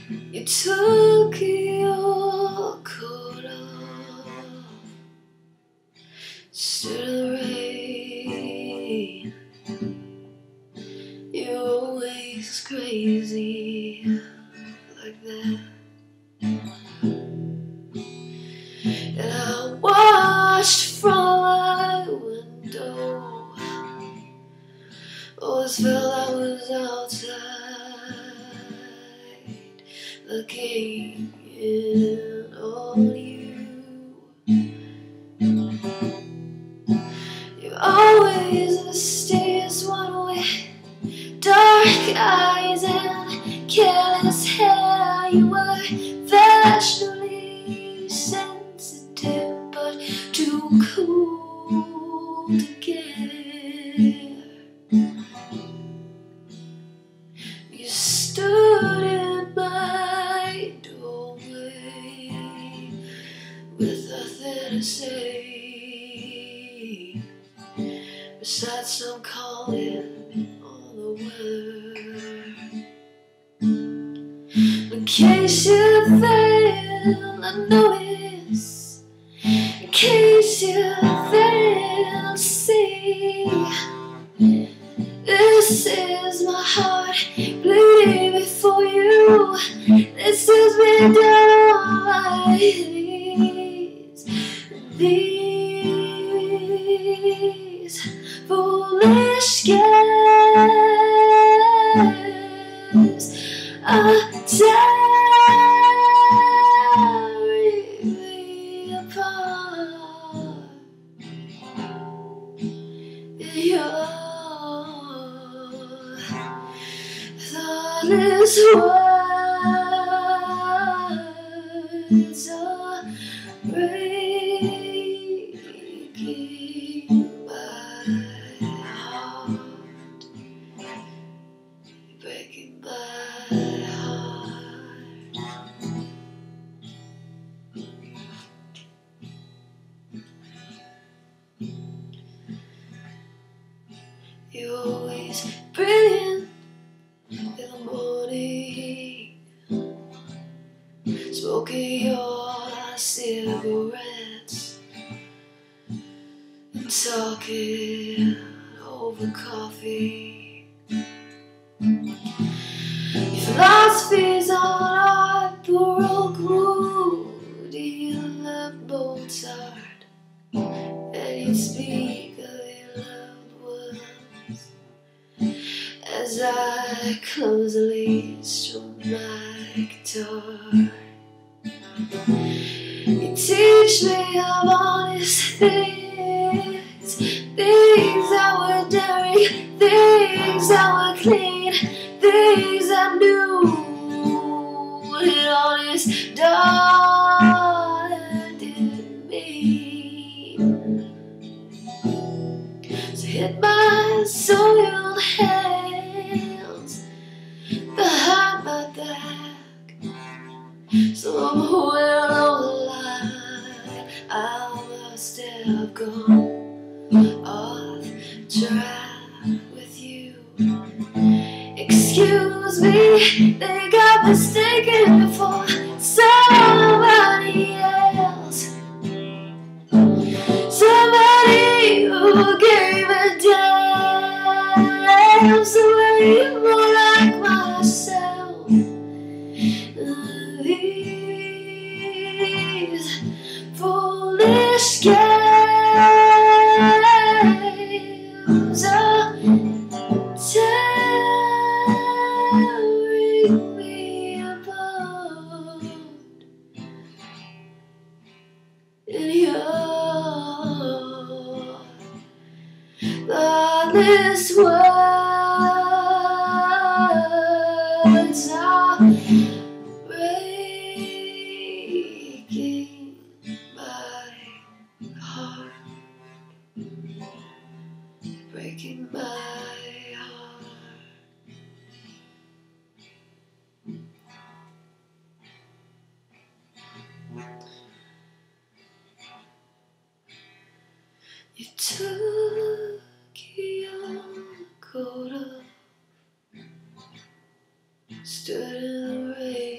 You took your coat off, stood in the rain. You're always crazy like that. And I watched from my window, always felt I was outside, looking in on you. You're always a mysterious one with dark eyes and careless hair. You were fashionably sensitive, but too cool to care. You stood in my doorway with nothing to say, besides some calling on the weather. In case you fail to notice, in case you fail to see, this is my heart bleeding before you. This is me down on my knees. These foolish games are tearing me apart. Your thoughtless words are breaking my heart, breaking my heart. You're always brilliant in the morning, smoking your cigarettes and talking over coffee. Your philosophy's on art, Baroque mood. You love Mozart, and you speak of your loved ones as I clumsily strum my guitar. You teach me of honest things, things that were daring, things that were clean, things I knew an honest daughter didn't mean. So hit my soiled hands behind my back, somewhere along the line I must have gone off track with you. Excuse me, think I'm mistaken for somebody else, somebody who gave a damn, somebody more like myself. These foolish games are tearing me apart. In your thoughtless words are breaking my heart, breaking my heart. You took your coat off, stood in the rain.